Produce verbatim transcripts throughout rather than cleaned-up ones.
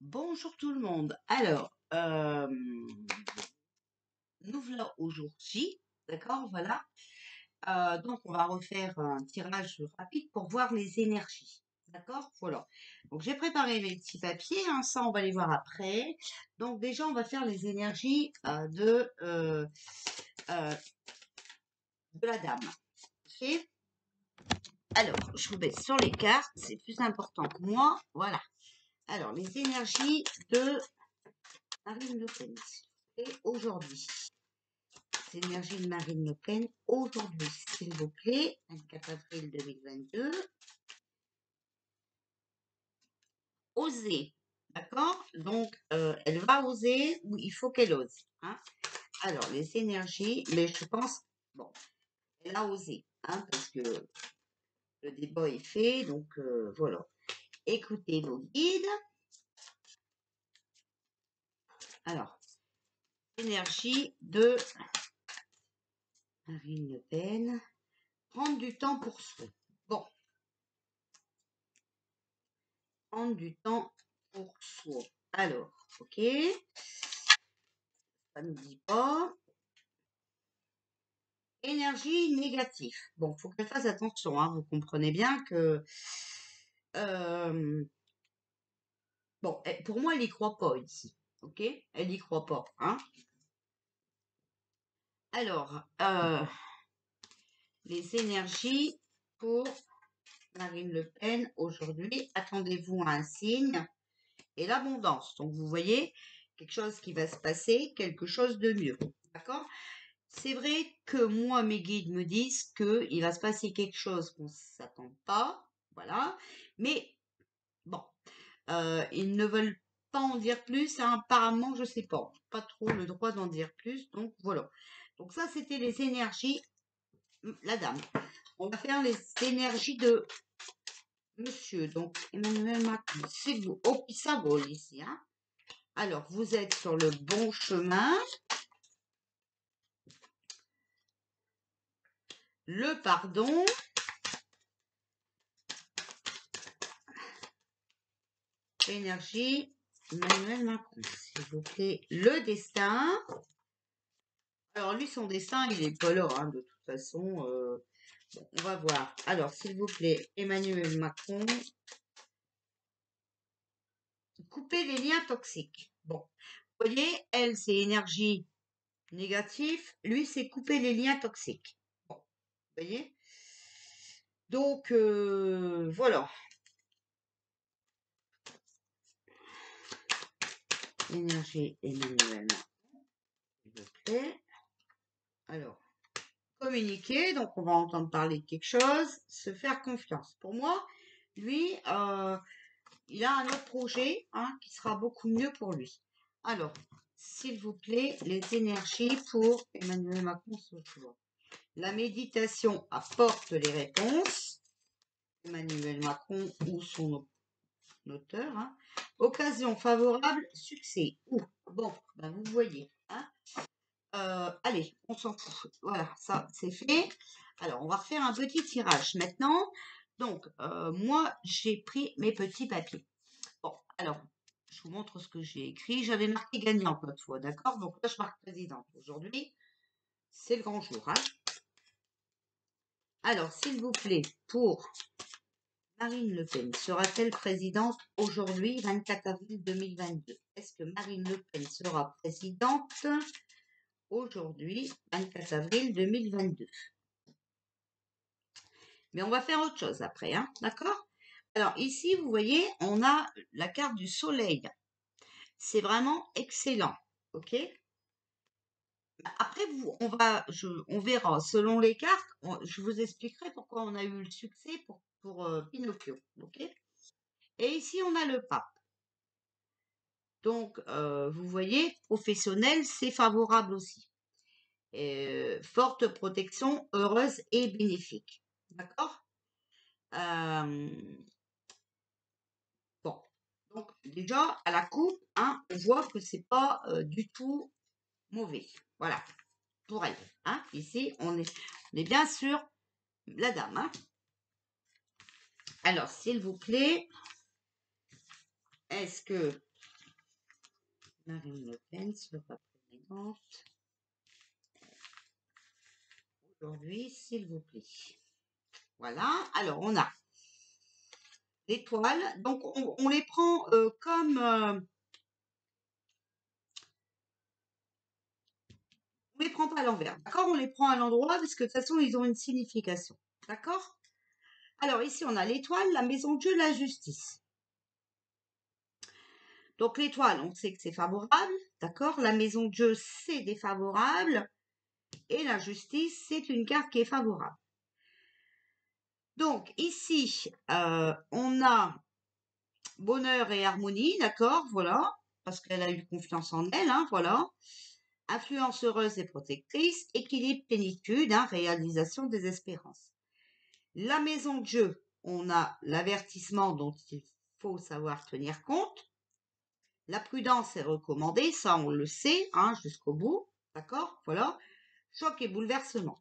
Bonjour tout le monde. Alors, euh, nous voilà au jour J, d'accord, voilà. Euh, donc, on va refaire un tirage rapide pour voir les énergies, d'accord, voilà. Donc, j'ai préparé mes petits papiers, hein, ça, on va les voir après. Donc, déjà, on va faire les énergies euh, de, euh, euh, de la dame, ok. Alors, je vous mets sur les cartes, c'est plus important que moi, voilà. Alors, les énergies de Marine Le Pen, et aujourd'hui. Énergie de Marine Le Pen aujourd'hui, s'il vous plaît, vingt-quatre avril deux mille vingt-deux. Oser, d'accord. Donc, euh, elle va oser ou il faut qu'elle ose, hein. Alors, les énergies, mais je pense, bon, elle a osé, hein, parce que le débat est fait, donc euh, voilà. Écoutez vos guides. Alors, énergie de Marine Le Pen, prendre du temps pour soi. Bon, prendre du temps pour soi. Alors, ok, ça ne dit pas. Énergie négative. Bon, faut qu'elle fasse attention, hein, vous comprenez bien que... euh, bon, elle- pour moi, elle y croit pas ici, ok. Elle y croit pas, hein. Alors, euh, les énergies pour Marine Le Pen aujourd'hui, attendez-vous à un signe et l'abondance. Donc, vous voyez, quelque chose qui va se passer, quelque chose de mieux, d'accord. C'est vrai que moi, mes guides me disent qu'il va se passer quelque chose qu'on ne s'attend pas, voilà. Mais bon, euh, ils ne veulent pas en dire plus, hein, apparemment, je sais pas, pas trop le droit d'en dire plus, donc voilà. Donc ça, c'était les énergies, la dame. On va faire les énergies de monsieur, donc Emmanuel Macron. C'est vous, oh, ça vole ici, hein. Alors, vous êtes sur le bon chemin. Le pardon. Énergie, Emmanuel Macron, s'il vous plaît. Le destin. Alors, lui, son destin, il est pas là, hein, de toute façon. Euh, bon, on va voir. Alors, s'il vous plaît, Emmanuel Macron. Couper les liens toxiques. Bon, vous voyez, elle, c'est énergie négative. Lui, c'est couper les liens toxiques. Bon, vous voyez. Donc, euh, voilà. Énergie Emmanuel Macron, s'il vous plaît. Alors, communiquer, donc on va entendre parler de quelque chose, se faire confiance. Pour moi, lui, euh, il a un autre projet, hein, qui sera beaucoup mieux pour lui. Alors, s'il vous plaît, les énergies pour Emmanuel Macron ce jour. La méditation apporte les réponses. Emmanuel Macron ou son auteur. Hein. Occasion favorable, succès. Ouh, bon, ben vous voyez. Hein. Euh, allez, on s'en fout. Voilà, ça c'est fait. Alors, on va refaire un petit tirage maintenant. Donc, euh, moi, j'ai pris mes petits papiers. Bon, alors, je vous montre ce que j'ai écrit. J'avais marqué gagnante l'autre fois, d'accord. Donc là, je marque présidente. Aujourd'hui, c'est le grand jour. Hein. Alors, s'il vous plaît, pour Marine Le Pen, sera-t-elle présidente aujourd'hui, vingt-quatre avril deux mille vingt-deux? Est-ce que Marine Le Pen sera présidente aujourd'hui, vingt-quatre avril deux mille vingt-deux? Mais on va faire autre chose après, hein, d'accord? Alors ici, vous voyez, on a la carte du soleil. C'est vraiment excellent, ok? Après, vous, on va, je, on verra selon les cartes. On- je vous expliquerai pourquoi on a eu le succès pour, pour euh, Pinocchio, ok? Et ici, on a le pape. Donc, euh, vous voyez, professionnel, c'est favorable aussi. Euh, forte protection, heureuse et bénéfique. D'accord? Euh, bon. Donc, déjà, à la coupe, hein, on voit que c'est pas euh, du tout mauvais. Voilà. Pour elle. Hein. Ici, on est, on est bien sûr la dame. Hein. Alors, s'il vous plaît, est-ce que Marine Le Pen sera présidente aujourd'hui, s'il vous plaît. Voilà, alors on a l'étoile, donc on, on les prend euh, comme... Euh, on les prend pas à l'envers, d'accord? On les prend à l'endroit parce que de toute façon, ils ont une signification, d'accord? Alors ici, on a l'étoile, la maison de Dieu, la justice. Donc l'étoile, on sait que c'est favorable, d'accord? La maison de Dieu, c'est défavorable. Et la justice, c'est une carte qui est favorable. Donc ici, euh, on a bonheur et harmonie, d'accord? Voilà, parce qu'elle a eu confiance en elle, hein, voilà. Influence heureuse et protectrice, équilibre, plénitude, hein, réalisation des espérances. La maison de Dieu, on a l'avertissement dont il faut savoir tenir compte. La prudence est recommandée, ça on le sait, hein, jusqu'au bout, d'accord? Voilà. Choc et bouleversement.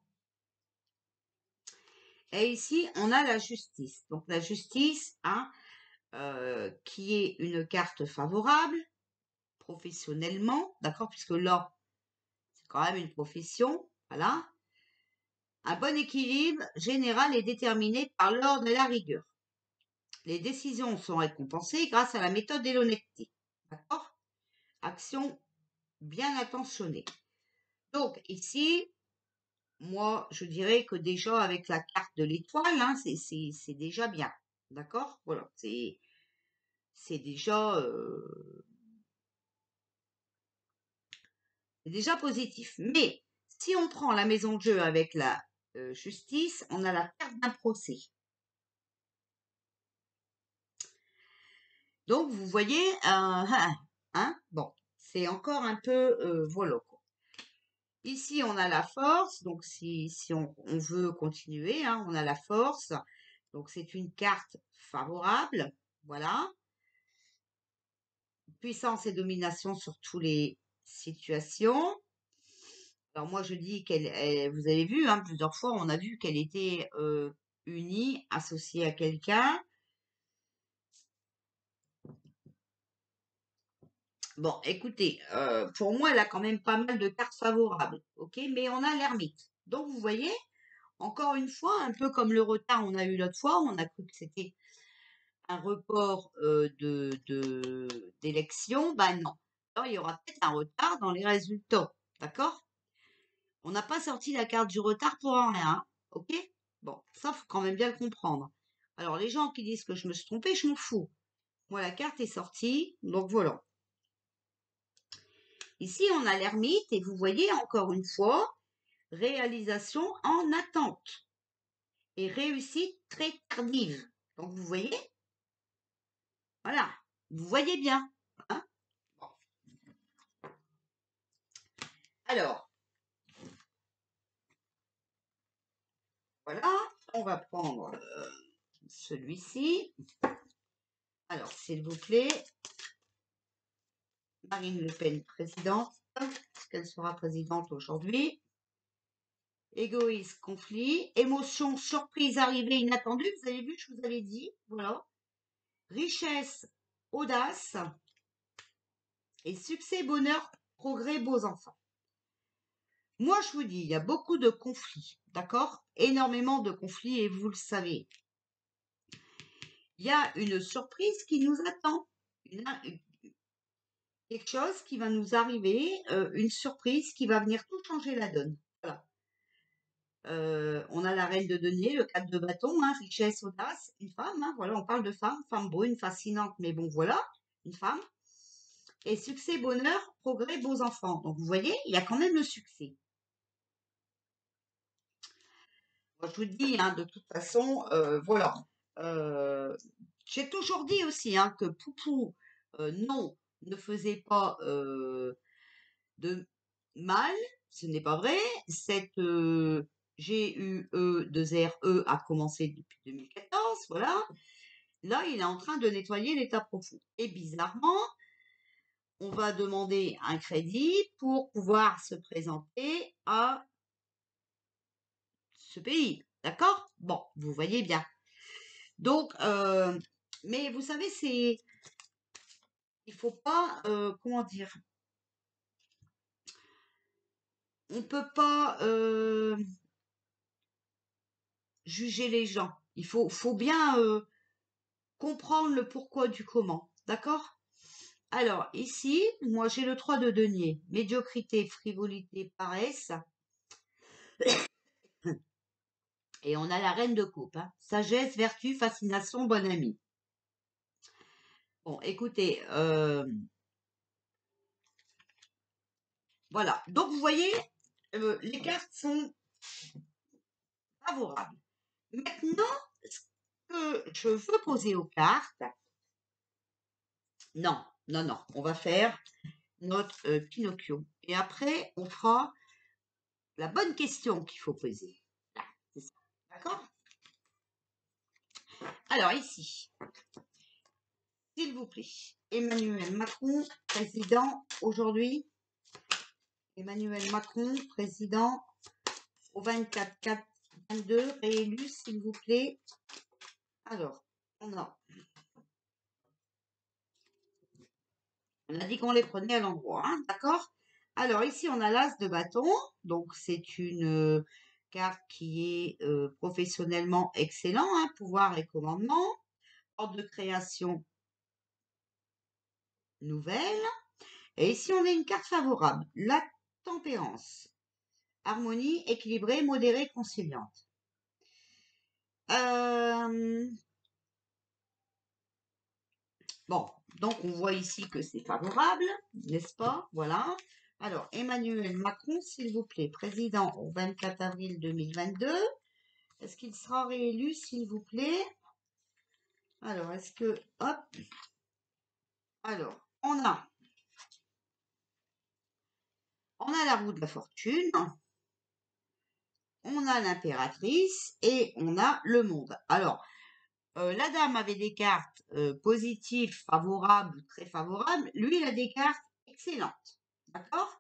Et ici, on a la justice. Donc la justice, hein, euh, qui est une carte favorable, professionnellement, d'accord? Puisque là, c'est quand même une profession, voilà. Un bon équilibre général est déterminé par l'ordre et la rigueur. Les décisions sont récompensées grâce à la méthode et l'honnêteté, d'accord? Action bien intentionnée. Donc ici, moi, je dirais que déjà avec la carte de l'étoile, hein, c'est déjà bien, d'accord? Voilà, c'est c'est déjà, euh, c'est déjà positif. Mais si on prend la maison de jeu avec la euh, justice, on a la carte d'un procès. Donc, vous voyez, euh, hein, hein, bon, c'est encore un peu, euh, voilà, quoi. Ici, on a la force, donc si, si on, on veut continuer, hein, on a la force. Donc, c'est une carte favorable, voilà. Puissance et domination sur toutes les situations. Alors moi, je dis qu'elle, elle- vous avez vu, hein, plusieurs fois, on a vu qu'elle était euh, unie, associée à quelqu'un. Bon, écoutez, euh, pour moi, elle a quand même pas mal de cartes favorables, ok? Mais on a l'ermite. Donc, vous voyez, encore une fois, un peu comme le retard on a eu l'autre fois, on a cru que c'était un report euh, de, de, d'élection. Ben non. Alors, il y aura peut-être un retard dans les résultats, d'accord? On n'a pas sorti la carte du retard pour rien, hein, ok? Bon, ça, faut quand même bien le comprendre. Alors, les gens qui disent que je me suis trompée, je m'en fous. Moi, la carte est sortie, donc voilà. Ici, on a l'ermite et vous voyez encore une fois, réalisation en attente et réussite très tardive. Donc, vous voyez, voilà, vous voyez bien. Hein. Bon. Alors, voilà, on va prendre euh, celui-ci. Alors, s'il vous plaît, Marine Le Pen, présidente. Est-ce qu'elle sera présidente aujourd'hui? Égoïsme, conflit, émotion, surprise, arrivée inattendue. Vous avez vu, je vous avais dit. Voilà. Richesse, audace. Et succès, bonheur, progrès, beaux enfants. Moi, je vous dis, il y a beaucoup de conflits, d'accord? Énormément de conflits et vous le savez. Il y a une surprise qui nous attend. Une, quelque chose qui va nous arriver, euh, une surprise qui va venir tout changer la donne. Voilà. Euh, on a la reine de denier, le quatre de bâton, hein, richesse, audace, une femme, hein, voilà, on parle de femme, femme brune, fascinante, mais bon, voilà, une femme. Et succès, bonheur, progrès, beaux enfants. Donc, vous voyez, il y a quand même le succès. Moi, je vous dis, hein, de toute façon, euh, voilà. Euh, j'ai toujours dit aussi hein, que Poupou, euh, non, ne faisait pas euh, de mal. Ce n'est pas vrai. Cette euh, G U E deux R E a commencé depuis deux mille quatorze, voilà. Là, il est en train de nettoyer l'état profond. Et bizarrement, on va demander un crédit pour pouvoir se présenter à ce pays. D'accord? Bon, vous voyez bien. Donc, euh, mais vous savez, c'est, il faut pas, euh, comment dire, on peut pas euh, juger les gens. Il faut, faut bien euh, comprendre le pourquoi du comment. D'accord? Alors, ici, moi, j'ai le trois de denier. Médiocrité, frivolité, paresse. Et on a la reine de coupe. Hein. Sagesse, vertu, fascination, bon ami. Bon, écoutez, euh, voilà. Donc, vous voyez, euh, les cartes sont favorables. Maintenant, ce que je veux poser aux cartes, non, non, non, on va faire notre euh, Pinocchio. Et après, on fera la bonne question qu'il faut poser. Là, c'est ça. D'accord? Alors, ici, s'il vous plaît, Emmanuel Macron, président aujourd'hui. Emmanuel Macron, président au vingt-quatre quatre vingt-deux, réélu, s'il vous plaît. Alors, on a, on a dit qu'on les prenait à l'endroit, hein, d'accord? Alors, ici, on a l'as de bâton. Donc, c'est une euh, carte qui est euh, professionnellement excellent, hein, pouvoir et commandement, ordre de création nouvelle. Et ici, on a une carte favorable, la tempérance. Harmonie, équilibrée, modérée, conciliante. Euh, bon, donc on voit ici que c'est favorable, n'est-ce pas? Voilà. Alors, Emmanuel Macron, s'il vous plaît, président au vingt-quatre avril deux mille vingt-deux. Est-ce qu'il sera réélu, s'il vous plaît? Alors, est-ce que... Hop. Alors, on a... On a la roue de la fortune. On a l'impératrice et on a le monde. Alors, euh, la dame avait des cartes euh, positives, favorables, très favorables. Lui, il a des cartes excellentes. D'accord?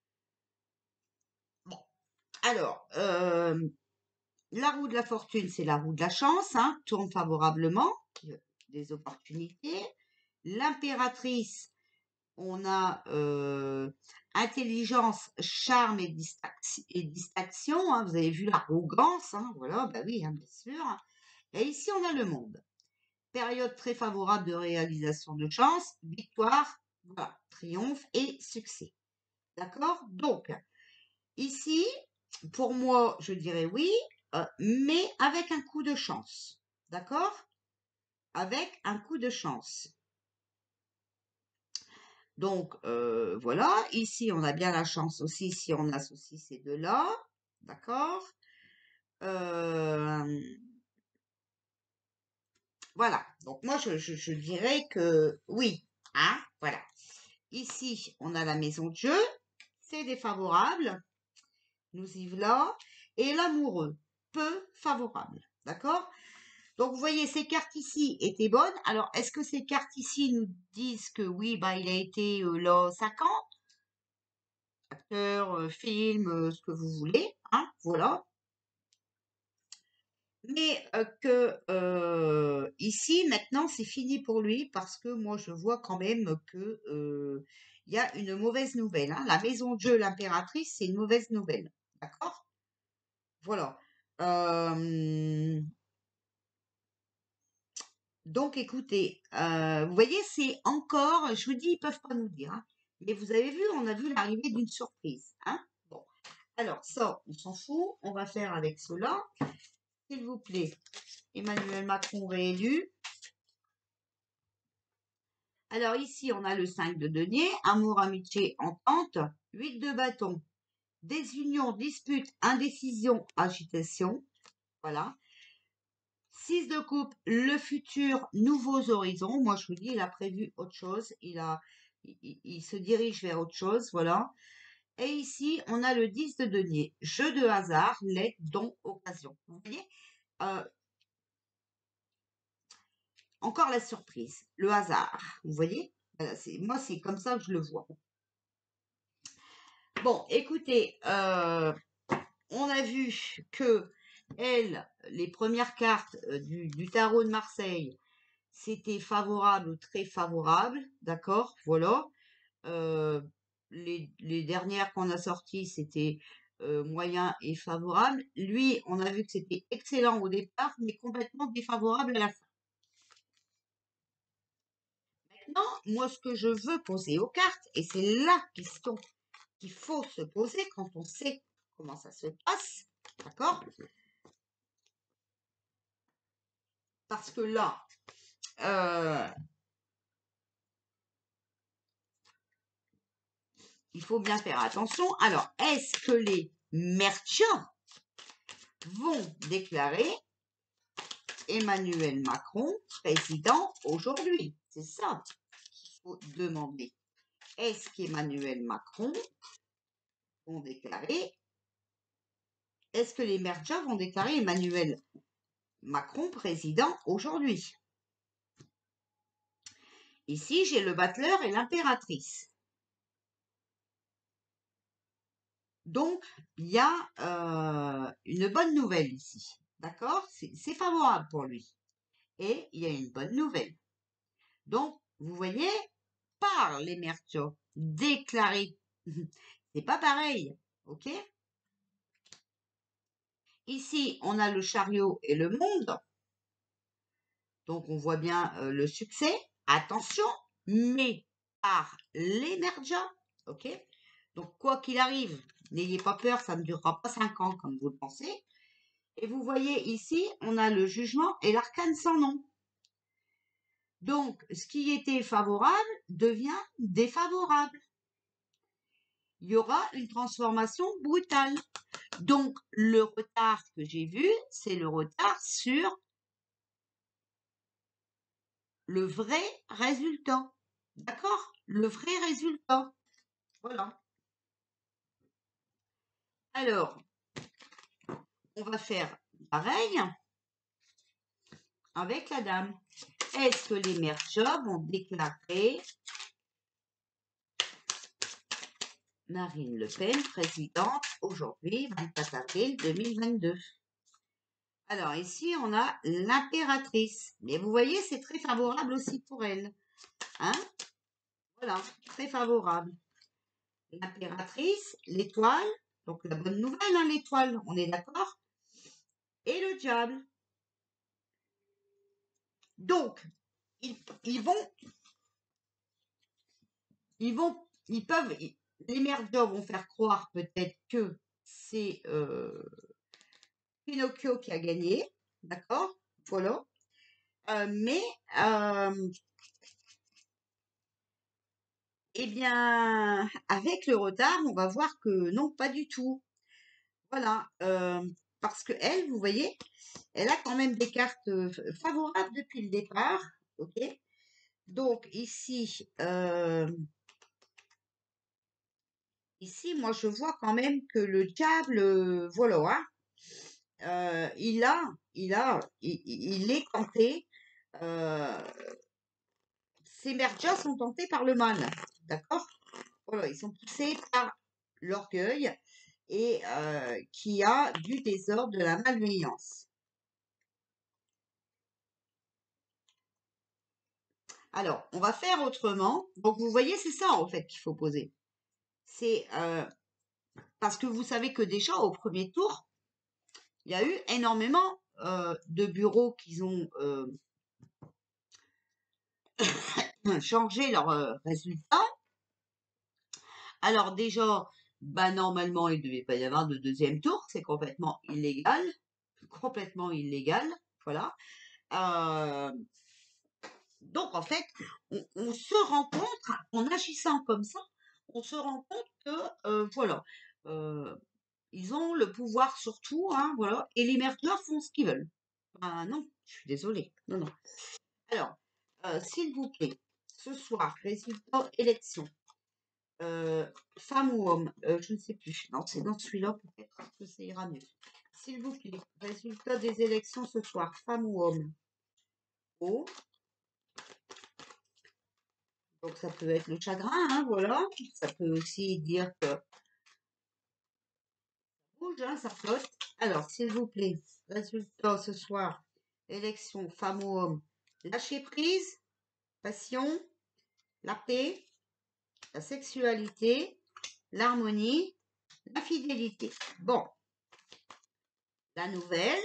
Bon. Alors, euh, la roue de la fortune, c'est la roue de la chance, hein, tourne favorablement, des opportunités. L'impératrice, on a euh, intelligence, charme et, distrac- et distraction. Hein, vous avez vu l'arrogance, hein, voilà, bah oui, hein, bien sûr. Et ici, on a le monde. Période très favorable de réalisation de chance, victoire, voilà, triomphe et succès. D'accord? Donc, ici, pour moi, je dirais oui, euh, mais avec un coup de chance. D'accord? Avec un coup de chance. Donc, euh, voilà. Ici, on a bien la chance aussi si on associe ces deux-là. D'accord? Euh, voilà. Donc, moi, je, je, je dirais que oui. Hein? Voilà. Ici, on a la maison de jeu. C'est défavorable. Nous y voilà. Et l'amoureux. Peu favorable. D'accord? Donc, vous voyez, ces cartes ici étaient bonnes. Alors, est-ce que ces cartes ici nous disent que oui, bah, il a été euh, là cinq ans, acteur, euh, film, euh, ce que vous voulez, hein, voilà. Mais euh, que euh, ici, maintenant, c'est fini pour lui parce que moi, je vois quand même que euh, il y a une mauvaise nouvelle. Hein. La maison de jeu, l'impératrice, c'est une mauvaise nouvelle. D'accord? Voilà. Euh, Donc, écoutez, euh, vous voyez, c'est encore, je vous dis, ils peuvent pas nous dire, hein, mais vous avez vu, on a vu l'arrivée d'une surprise, hein. Bon, alors ça, on s'en fout, on va faire avec cela, s'il vous plaît. Emmanuel Macron réélu. Alors ici, on a le cinq de denier, amour, amitié, entente, huit de bâton, désunion, dispute, indécision, agitation, voilà. six de coupe, le futur, nouveaux horizons. Moi, je vous dis, il a prévu autre chose. Il a, il, il se dirige vers autre chose, voilà. Et ici, on a le dix de denier. Jeu de hasard, les dons, occasion. Vous voyez, euh, encore la surprise, le hasard. Vous voyez, voilà, c'est, moi, c'est comme ça que je le vois. Bon, écoutez, euh, on a vu que elle, les premières cartes euh, du, du tarot de Marseille, c'était favorable ou très favorable, d'accord, voilà. Euh, les, les dernières qu'on a sorties, c'était euh, moyen et favorable. Lui, on a vu que c'était excellent au départ, mais complètement défavorable à la fin. Maintenant, moi, ce que je veux poser aux cartes, et c'est la question qu'il faut se poser quand on sait comment ça se passe, d'accord? Parce que là, euh, il faut bien faire attention. Alors, est-ce que les merchants vont déclarer Emmanuel Macron président aujourd'hui? C'est ça qu'il faut demander. Est-ce qu'Emmanuel Macron vont déclarer, est-ce que les merchants vont déclarer Emmanuel Macron président aujourd'hui? Ici, j'ai le battleur et l'impératrice. Donc, il y a euh, une bonne nouvelle ici. D'accord? C'est favorable pour lui. Et il y a une bonne nouvelle. Donc, vous voyez, par les merchants déclarés, c'est pas pareil. OK? Ici, on a le chariot et le monde. Donc, on voit bien euh, le succès. Attention, mais par l'émergent. OK? Donc, quoi qu'il arrive, n'ayez pas peur, ça ne durera pas cinq ans comme vous le pensez. Et vous voyez ici, on a le jugement et l'arcane sans nom. Donc, ce qui était favorable devient défavorable. Il y aura une transformation brutale. Donc, le retard que j'ai vu, c'est le retard sur le vrai résultat. D'accord? Le vrai résultat. Voilà. Alors, on va faire pareil avec la dame. Est-ce que les merchants vont déclarer Marine Le Pen, présidente, aujourd'hui, vingt-quatre avril deux mille vingt-deux. Alors ici, on a l'impératrice. Mais vous voyez, c'est très favorable aussi pour elle. Hein? Voilà, très favorable. L'impératrice, l'étoile, donc la bonne nouvelle, hein, l'étoile, on est d'accord? Et le diable. Donc, ils, ils vont, ils vont, ils peuvent, ils- les merdos vont faire croire peut-être que c'est euh, Pinocchio qui a gagné, d'accord? Voilà. Euh, mais, euh, eh bien, avec le retard, on va voir que non, pas du tout. Voilà. Euh, parce que elle, vous voyez, elle a quand même des cartes euh, favorables depuis le départ. OK? Donc, ici, euh, ici, moi, je vois quand même que le diable, euh, voilà, hein, euh, il a, il a, il, il est tenté. Euh, ces merjas sont tentés par le mal. D'accord? Voilà, ils sont poussés par l'orgueil et euh, qui a du désordre, de la malveillance. Alors, on va faire autrement. Donc, vous voyez, c'est ça en fait qu'il faut poser. C'est euh, parce que vous savez que déjà au premier tour, il y a eu énormément euh, de bureaux qui ont euh, changé leurs euh, résultats. Alors déjà, bah normalement, il ne devait pas y avoir de deuxième tour. C'est complètement illégal, complètement illégal. Voilà. Euh, Donc, en fait, on, on se rend compte, en agissant comme ça, on se rend compte que, euh, voilà, euh, ils ont le pouvoir sur tout, hein, voilà, et les merdes font ce qu'ils veulent. Ah non, je suis désolée. Non, non. Alors, euh, s'il vous plaît, ce soir, résultat élection. Euh, femme ou homme, euh, je ne sais plus. Non, c'est dans celui-là peut-être que ça ira mieux. S'il vous plaît, résultat des élections ce soir, femme ou homme. Oh, donc ça peut être le chagrin, hein, voilà. Ça peut aussi dire que rouge, hein, ça flotte. Alors, s'il vous plaît, résultat ce soir, élection femme ou homme, lâcher prise, passion, la paix, la sexualité, l'harmonie, la fidélité. Bon, la nouvelle.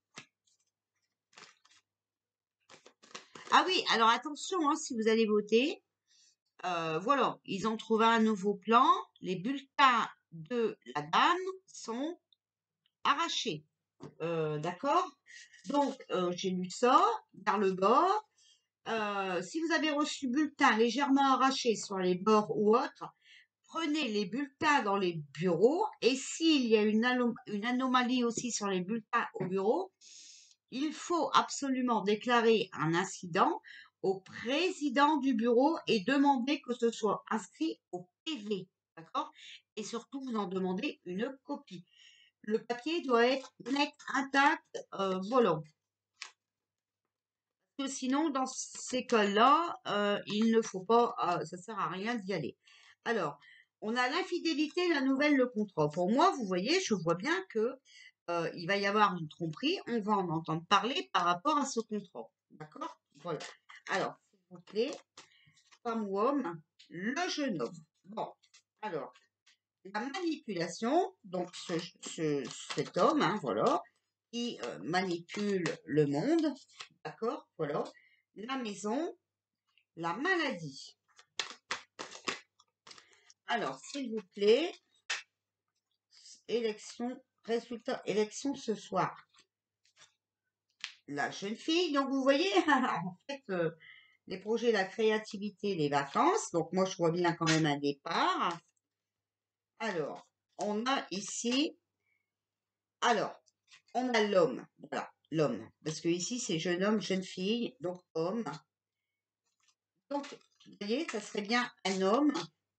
Ah oui, alors attention, hein, si vous allez voter, euh, voilà, ils ont trouvé un nouveau plan. Les bulletins de la dame sont arrachés. Euh, d'accord? Donc, euh, j'ai lu ça vers le bas. Euh, si vous avez reçu bulletins légèrement arrachés sur les bords ou autres, prenez les bulletins dans les bureaux et s'il y a une, anom une anomalie aussi sur les bulletins au bureau, il faut absolument déclarer un incident au président du bureau et demander que ce soit inscrit au P V. D'accord? Et surtout, vous en demandez une copie. Le papier doit être net, intact, euh, volant. Parce que sinon, dans ces cas-là, euh, il ne faut pas, euh, ça sert à rien d'y aller. Alors, on a l'infidélité, la nouvelle, le contrat. Pour moi, vous voyez, je vois bien que euh, il va y avoir une tromperie. On va en entendre parler par rapport à ce contrat. D'accord? Voilà. Alors, s'il vous plaît, femme ou homme, le jeune homme. Bon, alors, la manipulation, donc ce, ce- cet homme, hein, voilà, qui euh, manipule le monde, d'accord, voilà, la maison, la maladie. Alors, s'il vous plaît, élection, résultat, élection ce soir. La jeune fille, donc vous voyez, en fait, euh, les projets, la créativité, les vacances, donc moi je vois bien quand même un départ. Alors, on a ici, alors, on a l'homme, voilà, l'homme, parce que ici c'est jeune homme, jeune fille, donc homme. Donc, vous voyez, ça serait bien un homme.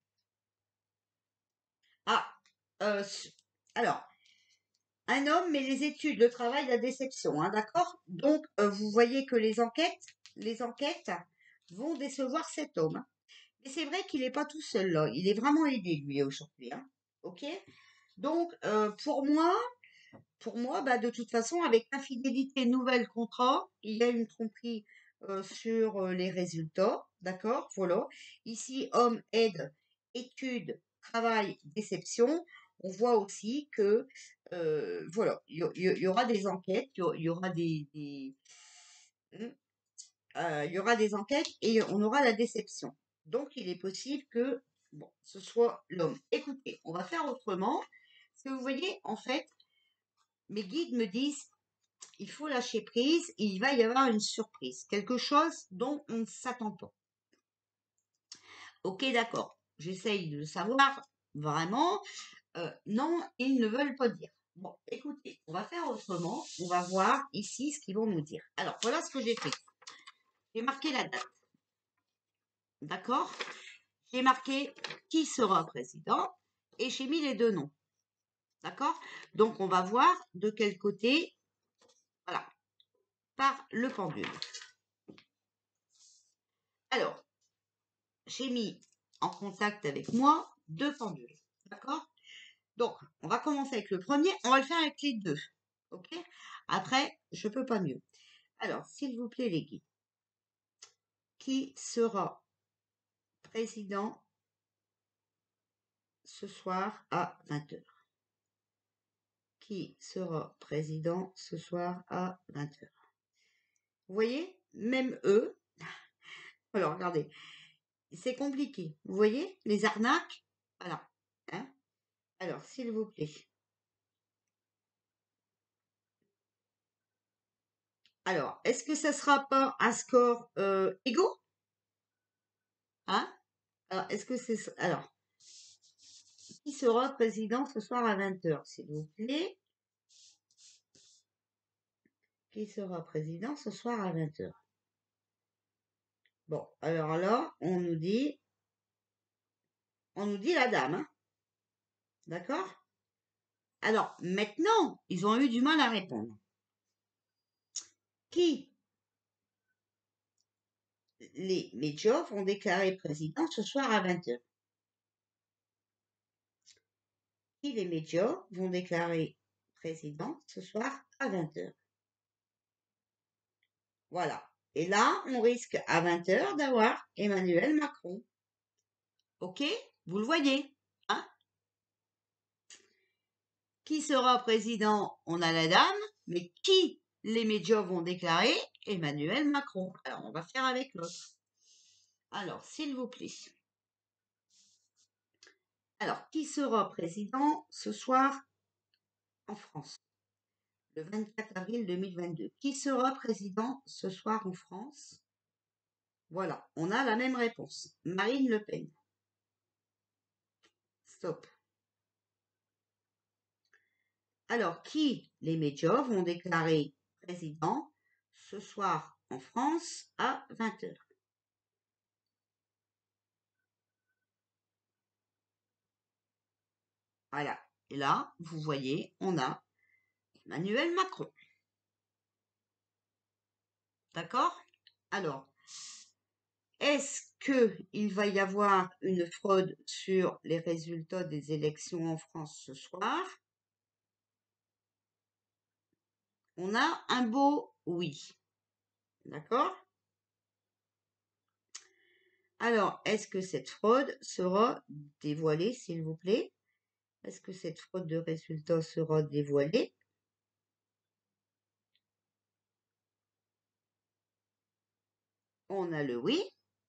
Ah, euh, alors, un homme, mais les études, le travail, la déception, hein, d'accord? Donc, euh, vous voyez que les enquêtes, les enquêtes vont décevoir cet homme. Mais c'est vrai qu'il n'est pas tout seul là, il est vraiment aidé lui aujourd'hui, hein, ok? Donc, euh, pour moi, pour moi, bah, de toute façon, avec infidélité, nouvelle contrat, il y a une tromperie euh, sur euh, les résultats, d'accord? Voilà. Ici, homme, aide, étude, travail, déception. On voit aussi que, euh, voilà, il y, y- y aura des enquêtes, il y, y aura des, des- hmm, euh, il y aura des enquêtes et on aura la déception. Donc, il est possible que, bon, ce soit l'homme. Écoutez, on va faire autrement. Parce que vous voyez, en fait, mes guides me disent, il faut lâcher prise, et il va y avoir une surprise, quelque chose dont on ne s'attend pas. Ok, d'accord, j'essaye de savoir vraiment. Euh, non, ils ne veulent pas dire. Bon, écoutez, on va faire autrement. On va voir ici ce qu'ils vont nous dire. Alors, voilà ce que j'ai fait. J'ai marqué la date. D'accord? J'ai marqué qui sera président et j'ai mis les deux noms. D'accord? Donc, on va voir de quel côté, voilà, part le pendule. Alors, j'ai mis en contact avec moi deux pendules. D'accord? Donc, on va commencer avec le premier. On va le faire avec les deux. OK? Après, je peux pas mieux. Alors, s'il vous plaît, les guides. Qui sera président ce soir à vingt heures? Qui sera président ce soir à vingt heures? Vous voyez? Même eux. Alors, regardez. C'est compliqué. Vous voyez? Les arnaques. Voilà. Hein? Alors, s'il vous plaît. Alors, est-ce que ça sera pas un score euh, égaux? Hein? Alors, est-ce que c'est... Alors, qui sera président ce soir à vingt heures, s'il vous plaît? Qui sera président ce soir à vingt heures? Bon, alors là, on nous dit... On nous dit la dame, hein? D'accord? Alors, maintenant, ils ont eu du mal à répondre. Qui? Les médias vont déclarer président ce soir à vingt heures. Qui les médias vont déclarer président ce soir à vingt heures? Voilà. Et là, on risque à vingt heures d'avoir Emmanuel Macron. Ok? Vous le voyez, hein? Qui sera président? On a la dame, mais qui les médias vont déclarer? Emmanuel Macron. Alors, on va faire avec l'autre. Alors, s'il vous plaît. Alors, qui sera président ce soir en France? Le vingt-quatre avril deux mille vingt-deux. Qui sera président ce soir en France? Voilà, on a la même réponse. Marine Le Pen. Stop. Alors, qui les médias vont déclarer président ce soir en France à vingt heures? Voilà. Et là, vous voyez, on a Emmanuel Macron. D'accord? Alors, est-ce qu'il va y avoir une fraude sur les résultats des élections en France ce soir? On a un beau oui. D'accord? Alors, est-ce que cette fraude sera dévoilée, s'il vous plaît? Est-ce que cette fraude de résultats sera dévoilée? On a le oui.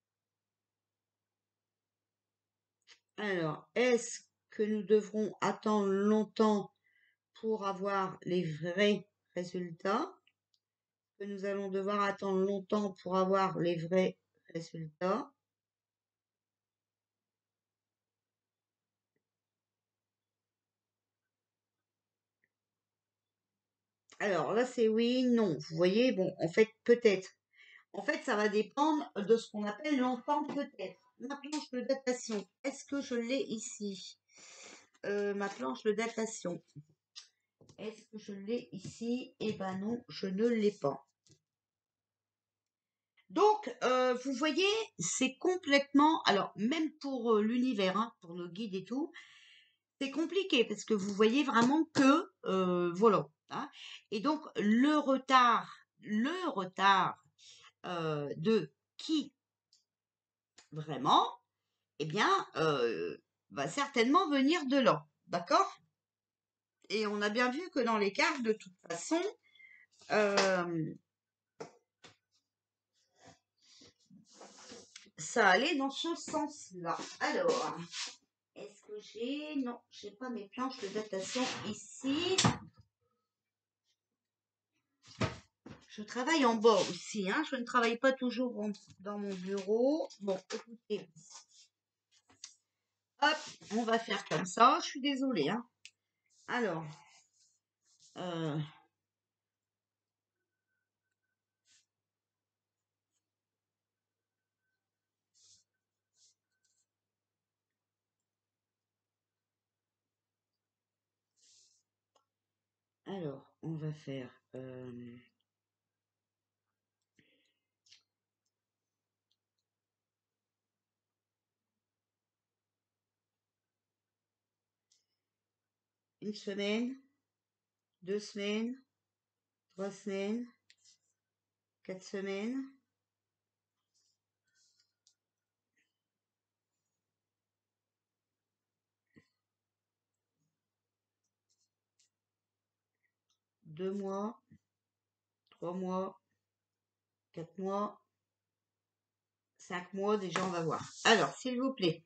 Alors, est-ce que nous devrons attendre longtemps pour avoir les vrais résultats? Que nous allons devoir attendre longtemps pour avoir les vrais résultats? Alors là, c'est oui, non. Vous voyez, bon, en fait, peut-être. En fait, ça va dépendre de ce qu'on appelle longtemps peut-être. Ma planche de datation, est-ce que je l'ai ici? Euh, ma planche de datation. Est-ce que je l'ai ici? Eh ben non, je ne l'ai pas. Donc, euh, vous voyez, c'est complètement... Alors, même pour euh, l'univers, hein, pour nos guides et tout, c'est compliqué parce que vous voyez vraiment que... Euh, voilà. Hein. Et donc, le retard, le retard euh, de qui vraiment, eh bien, euh, va certainement venir de là. D'accord? Et on a bien vu que dans les cartes, de toute façon, euh, ça allait dans ce sens-là. Alors, est-ce que j'ai... Non, j'ai pas mes planches de datation ici. Je travaille en bas aussi, hein. Je ne travaille pas toujours en- dans mon bureau. Bon, écoutez. Hop, on va faire comme ça. Je suis désolée, hein. Alors, euh, alors, on va faire... euh, une semaine, deux semaines, trois semaines, quatre semaines. Deux mois, trois mois, quatre mois, cinq mois, déjà on va voir. Alors, s'il vous plaît,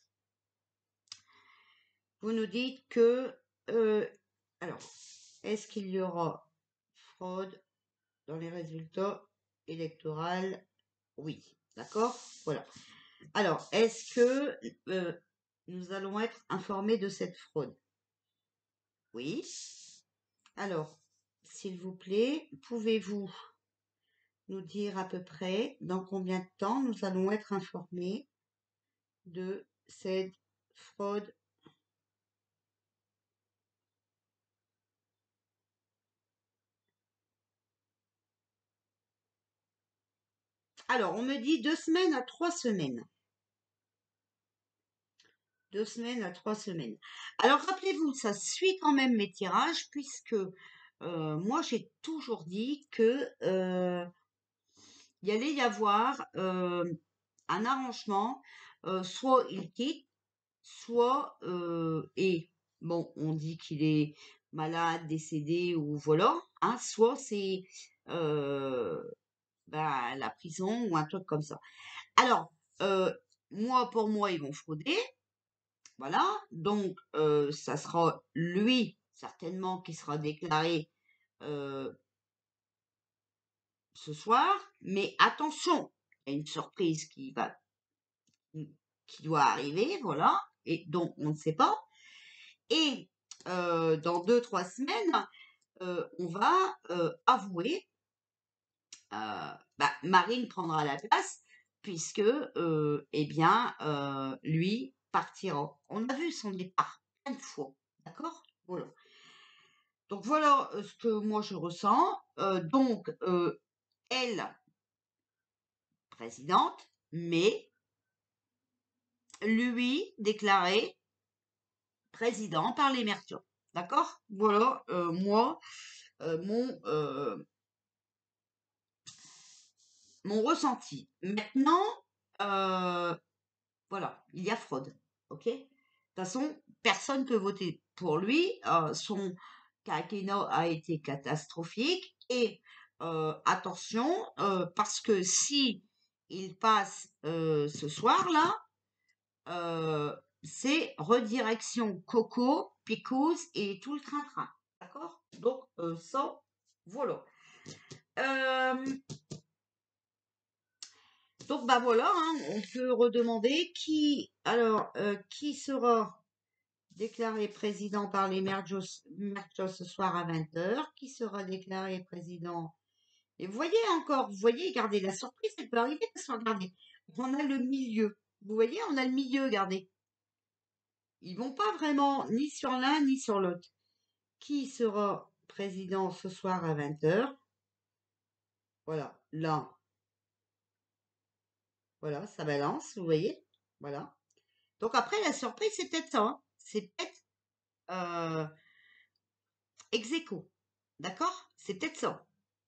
vous nous dites que... euh, alors, est-ce qu'il y aura fraude dans les résultats électoraux? Oui, d'accord? Voilà. Alors, est-ce que euh, nous allons être informés de cette fraude? Oui. Alors, s'il vous plaît, pouvez-vous nous dire à peu près dans combien de temps nous allons être informés de cette fraude? Alors, on me dit deux semaines à trois semaines. Deux semaines à trois semaines. Alors, rappelez-vous, ça suit quand même mes tirages, puisque euh, moi, j'ai toujours dit que euh, il y allait y avoir euh, un arrangement euh, soit il quitte, soit euh, et bon, on dit qu'il est malade, décédé ou voilà, hein, soit c'est euh, bah, la prison ou un truc comme ça. Alors, euh, moi, pour moi, ils vont frauder, voilà. Donc, euh, ça sera lui, certainement, qui sera déclaré euh, ce soir. Mais attention, il y a une surprise qui va, qui doit arriver, voilà, et dont on ne sait pas. Et euh, dans deux, trois semaines, euh, on va euh, avouer, euh, bah, Marine prendra la place, puisque, euh, eh bien, euh, lui partira. On a vu son départ plein de fois, d'accord? Voilà. Donc voilà euh, ce que moi je ressens. Euh, donc, euh, elle, présidente, mais lui déclaré président par l'émergent. D'accord? Voilà, euh, moi, euh, mon, euh, mon ressenti. Maintenant, euh, voilà, il y a fraude. OK? De toute façon, personne ne peut voter pour lui. Euh, son quinquennat a été catastrophique. Et euh, attention, euh, parce que si il passe euh, ce soir-là, euh, c'est redirection Coco, Picouse et tout le train-train. D'accord? Donc, euh, ça, voilà. Euh, donc, bah voilà, hein, on peut redemander qui, alors, euh, qui sera déclaré président par les Merjos, Merjos ce soir à vingt heures, qui sera déclaré président. Et vous voyez encore, vous voyez, regardez, la surprise, elle peut arriver parce que regardez, on a le milieu. Vous voyez, on a le milieu, regardez. Ils vont pas vraiment ni sur l'un ni sur l'autre. Qui sera président ce soir à vingt heures? Voilà, là, voilà, ça balance, vous voyez? Voilà. Donc après, la surprise, c'est peut-être ça, hein. C'est peut-être euh, ex aequo. D'accord? C'est peut-être ça.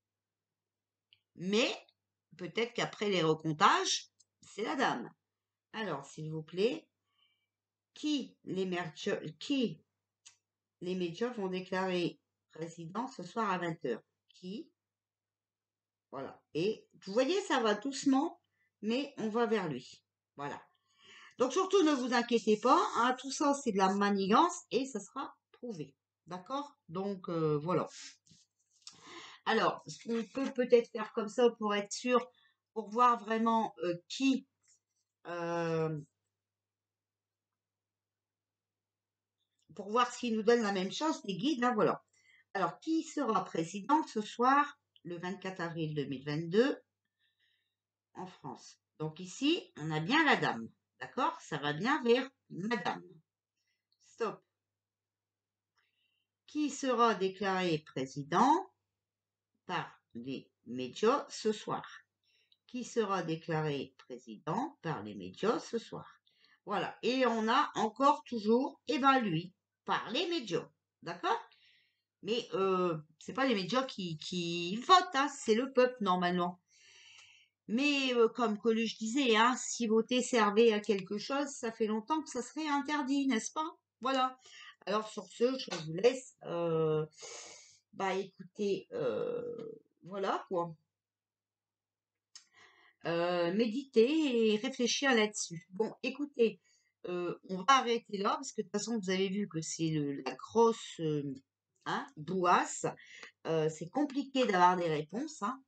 Mais peut-être qu'après les recomptages, c'est la dame. Alors, s'il vous plaît, qui les médias, qui les médias vont déclarer président ce soir à vingt heures? Qui? Voilà. Et vous voyez, ça va doucement, mais on va vers lui. Voilà. Donc surtout, ne vous inquiétez pas, hein, tout ça, c'est de la manigance et ça sera prouvé. D'accord? Donc, euh, voilà. Alors, ce qu'on peut peut-être faire comme ça pour être sûr, pour voir vraiment euh, qui... euh, pour voir s'il nous donne la même chose, des guides, là, voilà. Alors, qui sera président ce soir, le vingt-quatre avril deux mille vingt-deux, en France? Donc ici, on a bien la dame. D'accord? Ça va bien vers madame. Stop. Qui sera déclaré président par les médias ce soir? Qui sera déclaré président par les médias ce soir? Voilà. Et on a encore toujours, eh ben lui, par les médias. D'accord? Mais euh, c'est pas les médias qui, qui votent, hein, c'est le peuple normalement. Mais euh, comme Coluche disait, hein, si voter servait à quelque chose, ça fait longtemps que ça serait interdit, n'est-ce pas? Voilà. Alors sur ce, je vous laisse. Euh, bah écoutez, euh, voilà quoi. Euh, méditer et réfléchir là-dessus. Bon, écoutez, euh, on va arrêter là parce que de toute façon, vous avez vu que c'est le- la grosse euh, hein, bouasse. Euh, c'est compliqué d'avoir des réponses. Hein.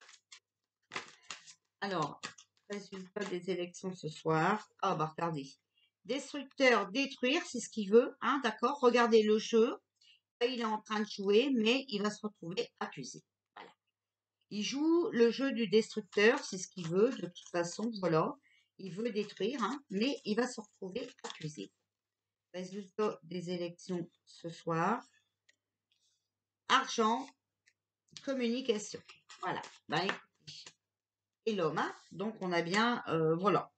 Alors, résultat des élections ce soir. Ah bah regardez. Destructeur, détruire, c'est ce qu'il veut. Hein, d'accord? Regardez le jeu. Là, il est en train de jouer, mais il va se retrouver accusé. Voilà. Il joue le jeu du destructeur, c'est ce qu'il veut, de toute façon, voilà. Il veut détruire, hein, mais il va se retrouver accusé. Résultat des élections ce soir. Argent, communication. Voilà. Ben, écoutez. Et l'homme, hein, donc on a bien, euh, voilà.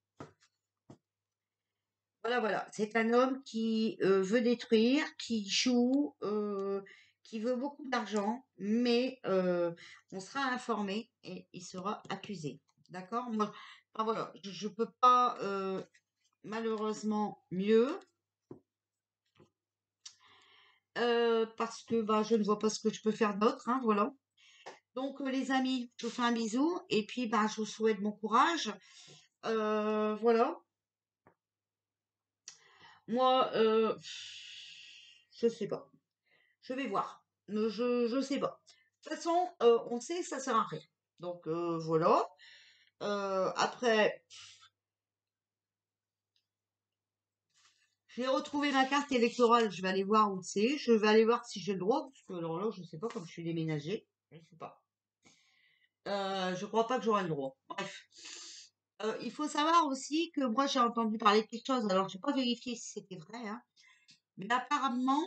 Voilà, voilà. C'est un homme qui euh, veut détruire, qui joue, euh, qui veut beaucoup d'argent, mais euh, on sera informé et il sera accusé. D'accord? Moi, Enfin voilà, je ne peux pas euh, malheureusement mieux. Euh, parce que bah, je ne vois pas ce que je peux faire d'autre, hein, voilà. Donc euh, les amis, je vous fais un bisou et puis bah, je vous souhaite bon courage. Euh, voilà. Moi, euh, je sais pas. Je vais voir. Euh, Je je sais pas. De toute façon, euh, on sait que ça sert à rien. Donc euh, voilà. Euh, après, j'ai retrouvé ma carte électorale. Je vais aller voir où c'est. Je vais aller voir si j'ai le droit. Parce que alors là, je sais pas comme je suis déménagée. Je sais pas. Euh, je crois pas que j'aurai le droit. Bref. Euh, il faut savoir aussi que moi j'ai entendu parler de quelque chose. Alors j'ai pas vérifié si c'était vrai, hein, mais apparemment,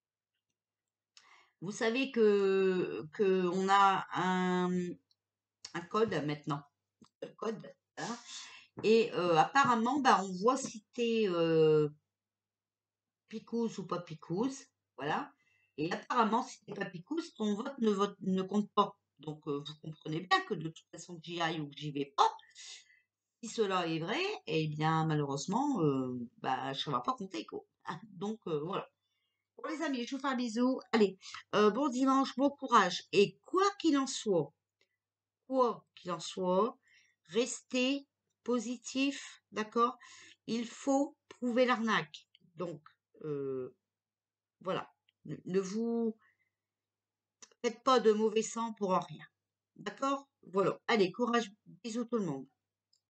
vous savez que que on a un, un code maintenant, un code, hein, et euh, apparemment, bah on voit si t'es euh, picouze ou pas picouze, voilà. Et apparemment, si t'es pas picouze, ton vote ne vote ne compte pas. Donc euh, vous comprenez bien que de toute façon que j'y aille ou que j'y vais pas. Si cela est vrai, eh bien malheureusement, euh, bah, ça va pas compter quoi. Ah, donc euh, voilà. Bon les amis, je vous fais un bisou. Allez, euh, bon dimanche, bon courage. Et quoi qu'il en soit, quoi qu'il en soit, restez positif, d'accord? Il faut prouver l'arnaque. Donc euh, voilà. Ne, ne vous faites pas de mauvais sang pour rien. D'accord? Voilà. Allez, courage, bisous tout le monde.